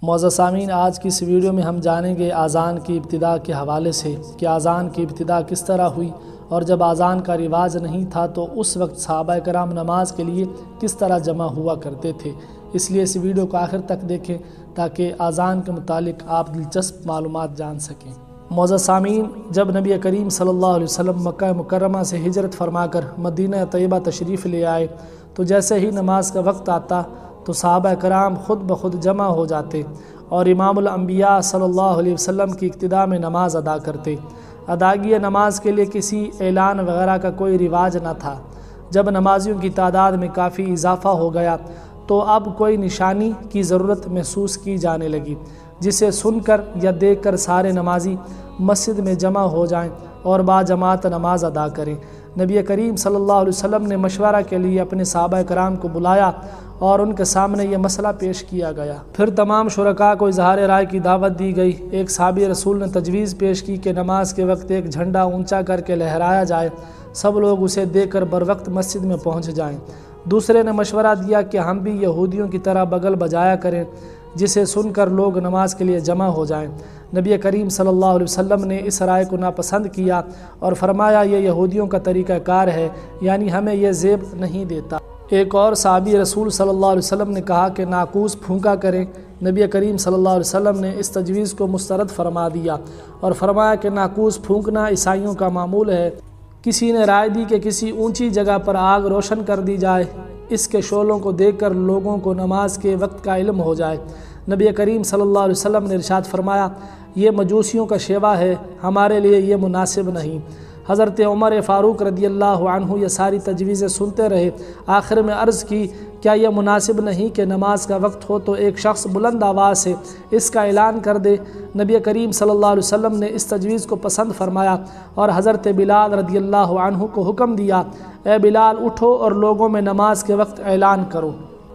معزز سامعین، آج کی اس ویڈیو میں ہم جانیں گے اذان کی ابتدا کے حوالے سے کہ اذان کی ابتدا کس طرح ہوئی، اور جب اذان کا رواج نہیں تھا تو اس وقت صحابہ کرام نماز کے لیے کس طرح جمع ہوا کرتے تھے۔ اس لیے اس ویڈیو کو آخر تک دیکھیں تاکہ اذان کے متعلق آپ دلچسپ معلومات جان سکیں۔ معزز سامعین، جب نبی کریم صلی اللہ علیہ وسلم مکہ مکرمہ سے ہجرت فرما کر مدینہ طیبہ تشریف لے آئے تو جیسے ہی نماز کا وقت آتا تو صحابہ کرام خود بخود جمع ہو جاتے اور امام الانبیاء صلی اللہ علیہ وسلم کی اقتداء میں نماز ادا کرتے۔ ادائیگی نماز کے لیے کسی اعلان وغیرہ کا کوئی رواج نہ تھا۔ جب نمازیوں کی تعداد میں کافی اضافہ ہو گیا تو اب کوئی نشانی کی ضرورت محسوس کی جانے لگی، جسے سن کر یا دیکھ کر سارے نمازی مسجد میں جمع ہو جائیں اور باجماعت نماز ادا کریں۔ نبی کریم صلی اللہ علیہ وسلم نے مشورہ کے لیے اپنے صحابہ کرام کو بلایا اور ان کے سامنے یہ مسئلہ پیش کیا گیا۔ پھر تمام شرکاء کو اظہار رائے کی دعوت دی گئی۔ ایک صحابی رسول نے تجویز پیش کی کہ نماز کے وقت ایک جھنڈا اونچا کر کے لہرایا جائے، سب لوگ اسے دیکھ کر بروقت مسجد میں پہنچ جائیں۔ دوسرے نے مشورہ دیا کہ ہم بھی یہودیوں کی طرح بغل بجایا کریں، جسے سن کر لوگ نماز کے لیے جمع ہو جائیں۔ نبی کریم صلی اللہ علیہ وسلم نے اس رائے کو ناپسند کیا اور فرمایا یہ یہودیوں کا طریقہ کار ہے، یعنی ہمیں یہ زیب نہیں دیتا۔ ایک اور صحابی رسول صلی اللہ علیہ وسلم نے کہا کہ ناقوس پھونکا کریں۔ نبی کریم صلی اللہ علیہ وسلم نے اس تجویز کو مسترد فرما دیا اور فرمایا کہ ناقوس پھونکنا عیسائیوں کا معمول ہے۔ کسی نے رائے دی کہ کسی اونچی جگہ پر آگ روشن کر دی جائے، اس کے شعلوں کو دیکھ کر لوگوں کو نماز کے وقت کا علم ہو جائے۔ نبی کریم صلی اللہ علیہ وسلم نے ارشاد فرمایا یہ مجوسیوں کا شیوا ہے، ہمارے لیے یہ مناسب نہیں۔ حضرت عمر فاروق رضی اللہ عنہ یہ ساری تجویزیں سنتے رہے۔ آخر میں عرض کی کیا یہ مناسب نہیں کہ نماز کا وقت ہو تو ایک شخص بلند آواز سے اس کا اعلان کر دے؟ نبی کریم صلی اللہ علیہ وسلم نے اس تجویز کو پسند فرمایا اور حضرت بلال رضی اللہ عنہ کو حکم دیا اے بلال اٹھو اور لوگوں میں نماز کے وقت اعلان کرو۔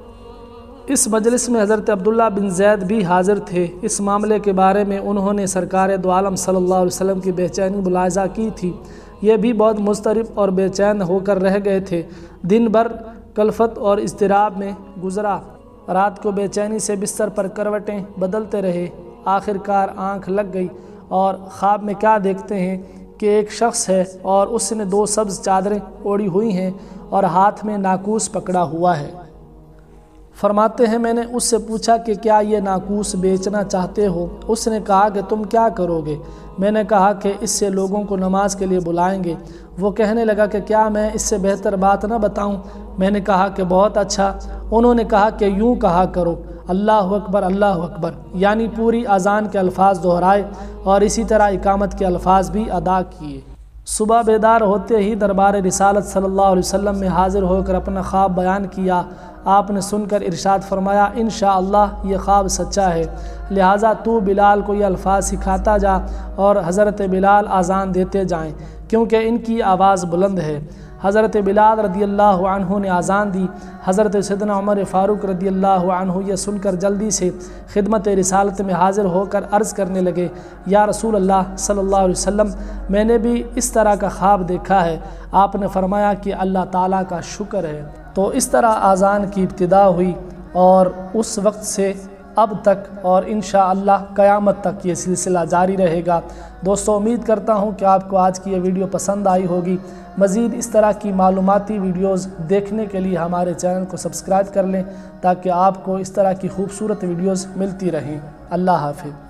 اس مجلس میں حضرت عبداللہ بن زید بھی حاضر تھے۔ اس معاملے کے بارے میں انہوں نے سرکار دو عالم صلی اللہ علیہ وسلم کی بے چینی ملاحظہ کی تھی۔ یہ بھی بہت مضطرب اور بے چین ہو کر رہ گئے تھے۔ دن بھر کلفت اور اضطراب میں گزرا، رات کو بے چینی سے بستر پر کروٹیں بدلتے رہے۔ آخر کار آنکھ لگ گئی اور خواب میں کیا دیکھتے ہیں کہ ایک شخص ہے اور اس نے 2 سبز چادریں اوڑھی ہوئی ہیں اور ہاتھ میں ناقوس پکڑا ہوا ہے۔ فرماتے ہیں میں نے اس سے پوچھا کہ کیا یہ ناقوس بیچنا چاہتے ہو؟ اس نے کہا کہ تم کیا کرو گے؟ میں نے کہا کہ اس سے لوگوں کو نماز کے لیے بلائیں گے۔ وہ کہنے لگا کہ کیا میں اس سے بہتر بات نہ بتاؤں؟ میں نے کہا کہ بہت اچھا۔ انہوں نے کہا کہ یوں کہا کرو اللہ اکبر اللہ اکبر، یعنی پوری اذان کے الفاظ دہرائے اور اسی طرح اقامت کے الفاظ بھی ادا کیے۔ صبح بیدار ہوتے ہی دربار رسالت صلی اللہ علیہ وسلم میں حاضر ہو کر اپنا خواب بیان کیا۔ آپ نے سن کر ارشاد فرمایا انشاءاللہ یہ خواب سچا ہے، لہٰذا تو بلال کو یہ الفاظ سکھاتا جا اور حضرت بلال اذان دیتے جائیں کیونکہ ان کی آواز بلند ہے۔ حضرت بلال رضی اللہ عنہ نے اذان دی۔ حضرت سیدنا عمر فاروق رضی اللہ عنہ یہ سن کر جلدی سے خدمت رسالت میں حاضر ہو کر عرض کرنے لگے یا رسول اللہ صلی اللہ علیہ وسلم، میں نے بھی اس طرح کا خواب دیکھا ہے۔ آپ نے فرمایا کہ اللہ تعالیٰ کا شکر ہے۔ تو اس طرح اذان کی ابتدا ہوئی اور اس وقت سے اب تک اور انشاءاللہ قیامت تک یہ سلسلہ جاری رہے گا۔ دوستو امید کرتا ہوں کہ آپ کو آج کی یہ ویڈیو پسند آئی ہوگی۔ مزید اس طرح کی معلوماتی ویڈیوز دیکھنے کے لیے ہمارے چینل کو سبسکرائب کر لیں تاکہ آپ کو اس طرح کی خوبصورت ویڈیوز ملتی رہیں۔ اللہ حافظ۔